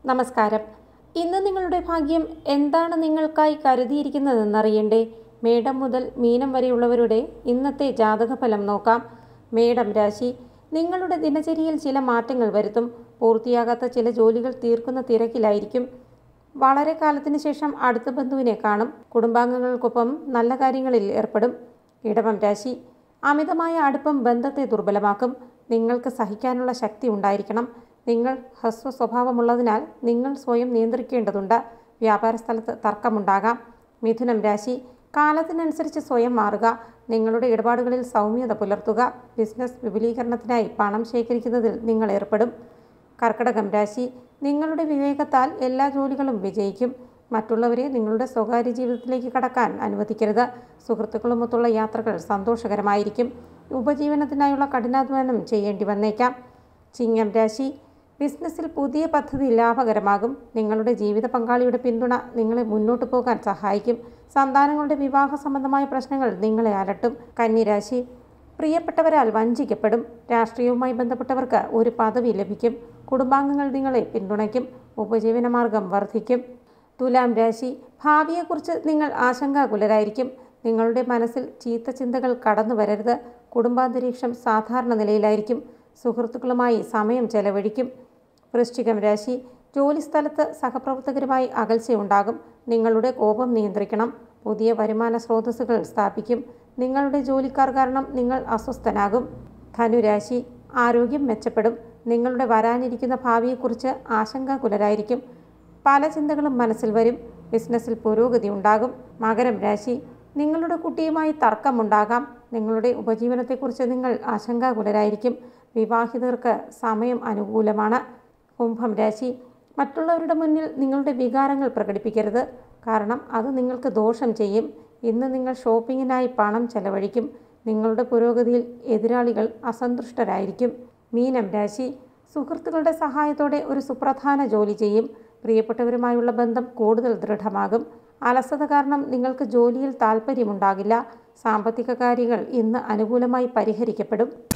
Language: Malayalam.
നമസ്കാരം. ഇന്ന് നിങ്ങളുടെ ഭാഗ്യം എന്താണ് നിങ്ങൾക്കായി കരുതിയിരിക്കുന്നതെന്നറിയണ്ടേ? മേടം മുതൽ മീനം വരെയുള്ളവരുടെ ഇന്നത്തെ ജാതകഫലം നോക്കാം. മേടം രാശി. നിങ്ങളുടെ ദിനചര്യയിൽ ചില മാറ്റങ്ങൾ വരുത്തും. പൂർത്തിയാകാത്ത ചില ജോലികൾ തീർക്കുന്ന തിരക്കിലായിരിക്കും. വളരെ കാലത്തിന് ശേഷം അടുത്ത ബന്ധുവിനെ കാണും. കുടുംബാംഗങ്ങൾക്കൊപ്പം നല്ല കാര്യങ്ങളിൽ ഏർപ്പെടും. ഇടവം രാശി. അമിതമായ അടുപ്പം ബന്ധത്തെ ദുർബലമാക്കും. നിങ്ങൾക്ക് സഹിക്കാനുള്ള ശക്തി ഉണ്ടായിരിക്കണം. നിങ്ങൾ ഹ്രസ്വ സ്വഭാവമുള്ളതിനാൽ നിങ്ങൾ സ്വയം നിയന്ത്രിക്കേണ്ടതുണ്ട്. വ്യാപാര സ്ഥലത്ത് തർക്കമുണ്ടാകാം. മിഥുനം രാശി. കാലത്തിനനുസരിച്ച് സ്വയം മാറുക. നിങ്ങളുടെ ഇടപാടുകളിൽ സൗമ്യത പുലർത്തുക. ബിസിനസ് വിപുലീകരണത്തിനായി പണം ശേഖരിക്കുന്നതിൽ നിങ്ങൾ ഏർപ്പെടും. കർക്കിടകം രാശി. നിങ്ങളുടെ വിവേകത്താൽ എല്ലാ ജോലികളും വിജയിക്കും. മറ്റുള്ളവരെ നിങ്ങളുടെ സ്വകാര്യ ജീവിതത്തിലേക്ക് കടക്കാൻ അനുവദിക്കരുത്. സുഹൃത്തുക്കളുമൊത്തുള്ള യാത്രകൾ സന്തോഷകരമായിരിക്കും. ഉപജീവനത്തിനായുള്ള കഠിനാധ്വാനം ചെയ്യേണ്ടി വന്നേക്കാം. ചിങ്ങം രാശി. ബിസിനസ്സിൽ പുതിയ പദ്ധതി ലാഭകരമാകും. നിങ്ങളുടെ ജീവിത പങ്കാളിയുടെ പിന്തുണ നിങ്ങളെ മുന്നോട്ട് പോകാൻ സഹായിക്കും. സന്താനങ്ങളുടെ വിവാഹ സംബന്ധമായ പ്രശ്നങ്ങൾ നിങ്ങളെ അലട്ടും. കന്നിരാശി. പ്രിയപ്പെട്ടവരാൽ വഞ്ചിക്കപ്പെടും. രാഷ്ട്രീയവുമായി ബന്ധപ്പെട്ടവർക്ക് ഒരു പദവി ലഭിക്കും. കുടുംബാംഗങ്ങൾ നിങ്ങളെ പിന്തുണയ്ക്കും. ഉപജീവനമാർഗം വർദ്ധിക്കും. തുലാം രാശി. ഭാവിയെക്കുറിച്ച് നിങ്ങൾ ആശങ്കാകുലരായിരിക്കും. നിങ്ങളുടെ മനസ്സിൽ ചീത്ത ചിന്തകൾ കടന്നു വരരുത്. കുടുംബാന്തരീക്ഷം സാധാരണ നിലയിലായിരിക്കും. സുഹൃത്തുക്കളുമായി സമയം ചെലവഴിക്കും. വൃശ്ചികം രാശി. ജോലിസ്ഥലത്ത് സഹപ്രവർത്തകരുമായി അകൽച്ചയുണ്ടാകും. നിങ്ങളുടെ കോപം നിയന്ത്രിക്കണം. പുതിയ വരുമാന സ്രോതസ്സുകൾ സ്ഥാപിക്കും. നിങ്ങളുടെ ജോലിക്കാർ കാരണം നിങ്ങൾ അസ്വസ്ഥനാകും. ധനുരാശി. ആരോഗ്യം മെച്ചപ്പെടും. നിങ്ങളുടെ വരാനിരിക്കുന്ന ഭാവിയെക്കുറിച്ച് ആശങ്കാകുലരായിരിക്കും. പല ചിന്തകളും മനസ്സിൽ വരും. ബിസിനസ്സിൽ പുരോഗതി ഉണ്ടാകും. മകരം രാശി. നിങ്ങളുടെ കുട്ടിയുമായി തർക്കമുണ്ടാകാം. നിങ്ങളുടെ ഉപജീവനത്തെക്കുറിച്ച് നിങ്ങൾ ആശങ്കാകുലരായിരിക്കും. വിവാഹിതർക്ക് സമയം അനുകൂലമാണ്. കുംഭം രാശി. മറ്റുള്ളവരുടെ മുന്നിൽ നിങ്ങളുടെ വികാരങ്ങൾ പ്രകടിപ്പിക്കരുത്. കാരണം അത് നിങ്ങൾക്ക് ദോഷം ചെയ്യും. ഇന്ന് നിങ്ങൾ ഷോപ്പിങ്ങിനായി പണം ചെലവഴിക്കും. നിങ്ങളുടെ പുരോഗതിയിൽ എതിരാളികൾ അസന്തുഷ്ടരായിരിക്കും. മീനം രാശി. സുഹൃത്തുക്കളുടെ സഹായത്തോടെ ഒരു സുപ്രധാന ജോലി ചെയ്യും. പ്രിയപ്പെട്ടവരുമായുള്ള ബന്ധം കൂടുതൽ ദൃഢമാകും. അലസത കാരണം നിങ്ങൾക്ക് ജോലിയിൽ താൽപ്പര്യമുണ്ടാകില്ല. സാമ്പത്തിക കാര്യങ്ങൾ ഇന്ന് അനുകൂലമായി പരിഹരിക്കപ്പെടും.